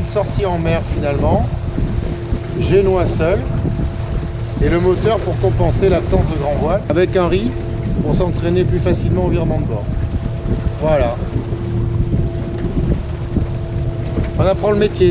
petite sortie en mer finalement, génois seul, et le moteur pour compenser l'absence de grand voile, avec un riz pour s'entraîner plus facilement au virement de bord. Voilà. On apprend le métier.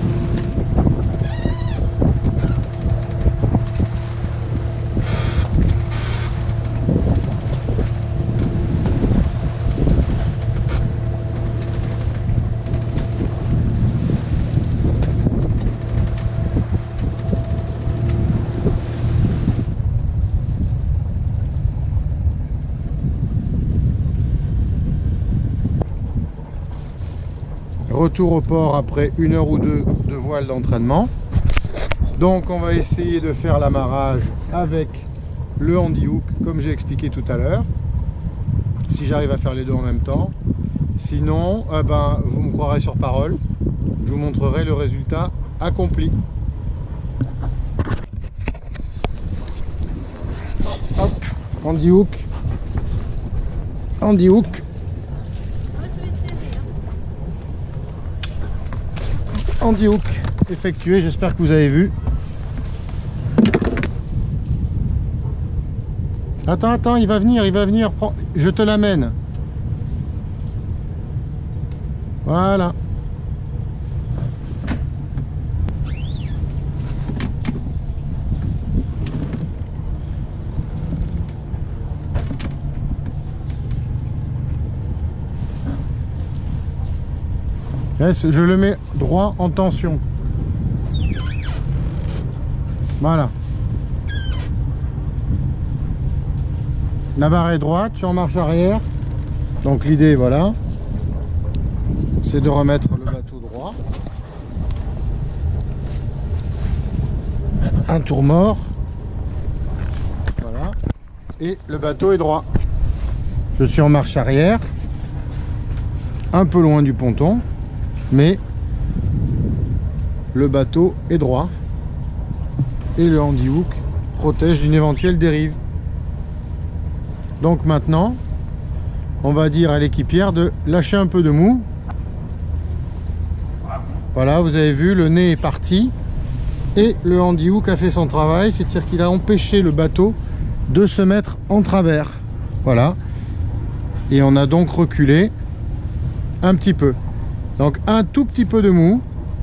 Retour au port après 1 heure ou 2 de voile d'entraînement. Donc on va essayer de faire l'amarrage avec le handi hook comme j'ai expliqué tout à l'heure, si j'arrive à faire les deux en même temps. Sinon vous me croirez sur parole, je vous montrerai le résultat accompli. Hop, handi hook, handi hook. Handi hook effectué, j'espère que vous avez vu. Attends, il va venir, je te l'amène. Voilà. Je le mets droit en tension. Voilà. La barre est droite, tu en marche arrière. Donc l'idée, voilà, c'est de remettre le bateau droit. Un tour mort. Voilà. Et le bateau est droit. Je suis en marche arrière. Un peu loin du ponton. Mais le bateau est droit et le handi hook protège d'une éventuelle dérive. Donc maintenant, on va dire à l'équipière de lâcher un peu de mou. Voilà, vous avez vu, le nez est parti et le handi hook a fait son travail, c'est-à-dire qu'il a empêché le bateau de se mettre en travers. Voilà, et on a donc reculé un petit peu. Donc un tout petit peu de mou.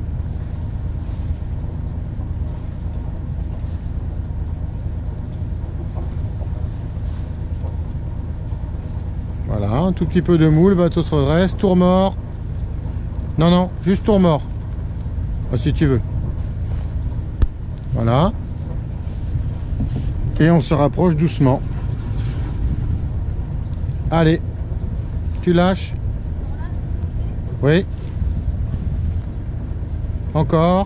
Voilà, un tout petit peu de mou, le bateau se redresse, tour mort. Non, juste tour mort. Ah, si tu veux. Voilà. Et on se rapproche doucement. Allez, tu lâches. Oui. Encore.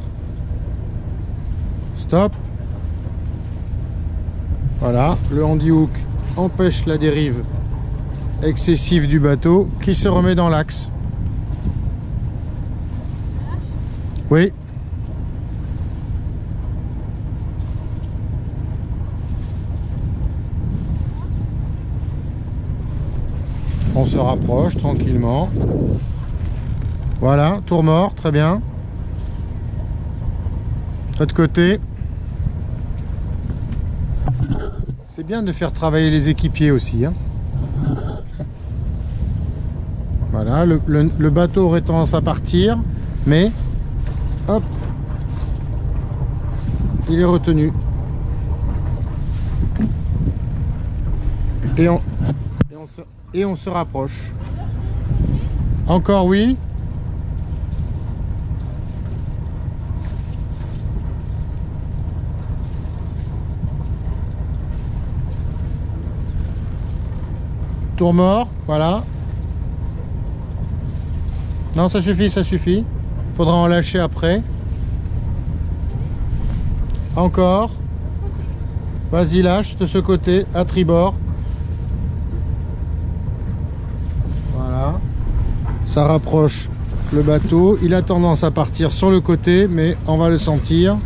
Stop. Voilà, le handi hook empêche la dérive excessive du bateau qui se remet dans l'axe. Oui. On se rapproche tranquillement. Voilà, tour mort, très bien. De l'autre côté. C'est bien de faire travailler les équipiers aussi. Hein. Voilà, le bateau aurait tendance à partir, mais hop, il est retenu. Et on se rapproche. Encore oui. Tour mort, voilà. Non, ça suffit, ça suffit. Faudra en lâcher après. Encore. Vas-y, lâche de ce côté, à tribord. Voilà. Ça rapproche le bateau. Il a tendance à partir sur le côté, mais on va le sentir.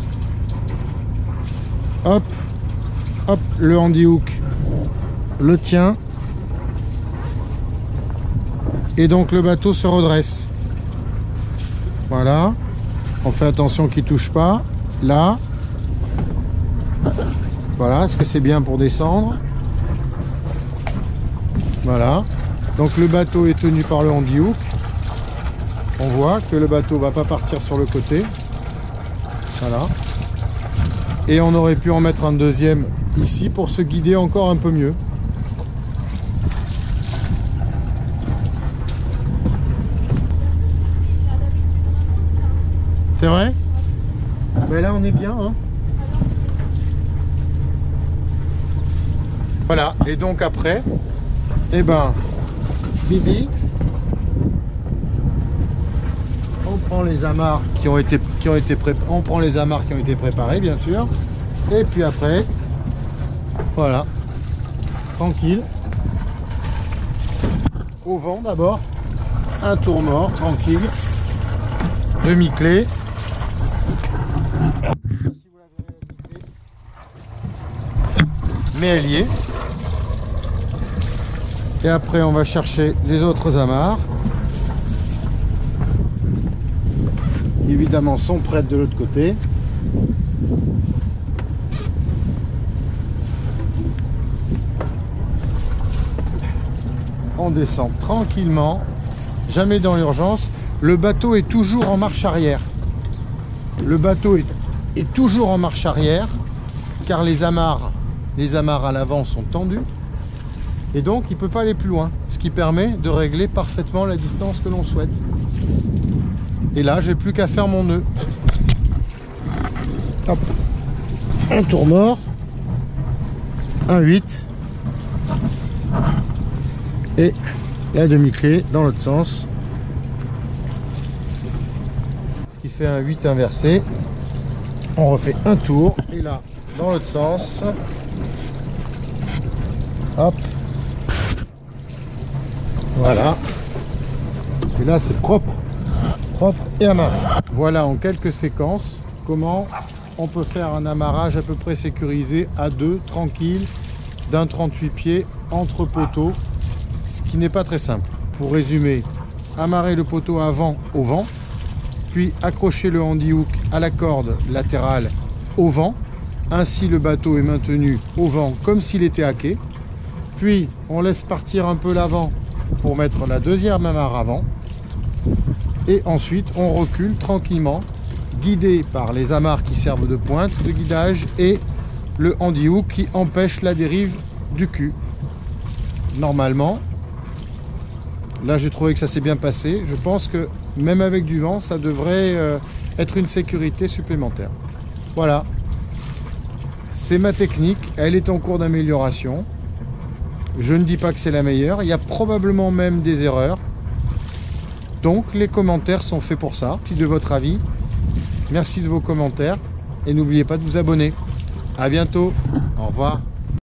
Hop. Hop, le handi hook le tient. Et donc le bateau se redresse. Voilà. On fait attention qu'il ne touche pas. Là. Voilà, est-ce que c'est bien pour descendre? Voilà. Donc le bateau est tenu par le handihook. On voit que le bateau ne va pas partir sur le côté. Voilà. Et on aurait pu en mettre un deuxième ici pour se guider encore un peu mieux. C'est vrai? Mais là on est bien, hein. Voilà, et donc après, eh ben, Bibi, on prend les amarres qui ont été préparées, bien sûr. Et puis après, voilà, tranquille. Au vent d'abord, un tour mort, tranquille, demi-clé. Mais elle y est. Et après on va chercher les autres amarres qui évidemment sont prêtes de l'autre côté. On descend tranquillement, jamais dans l'urgence. Le bateau est toujours en marche arrière. Le bateau est toujours en marche arrière car les amarres à l'avant sont tendues. Et donc il ne peut pas aller plus loin, ce qui permet de régler parfaitement la distance que l'on souhaite. Et là, j'ai plus qu'à faire mon nœud. Hop. Un tour mort, un 8 et la demi-clé dans l'autre sens. Ce qui fait un 8 inversé. On refait un tour et là, dans l'autre sens. Hop. Voilà, et là c'est propre et amarré. Voilà en quelques séquences comment on peut faire un amarrage à peu près sécurisé à deux, tranquille, d'un 38 pieds entre poteaux, ce qui n'est pas très simple. Pour résumer, amarrer le poteau avant au vent, puis accrocher le handihook à la corde latérale au vent, ainsi le bateau est maintenu au vent comme s'il était à quai, puis on laisse partir un peu l'avant pour mettre la deuxième amarre avant et ensuite on recule tranquillement guidé par les amarres qui servent de pointe de guidage et le handihook qui empêche la dérive du cul. Normalement, là j'ai trouvé que ça s'est bien passé. Je pense que même avec du vent ça devrait être une sécurité supplémentaire. Voilà, c'est ma technique, elle est en cours d'amélioration. Je ne dis pas que c'est la meilleure, il y a probablement même des erreurs. Donc les commentaires sont faits pour ça. Merci de votre avis, merci de vos commentaires et n'oubliez pas de vous abonner. À bientôt, au revoir.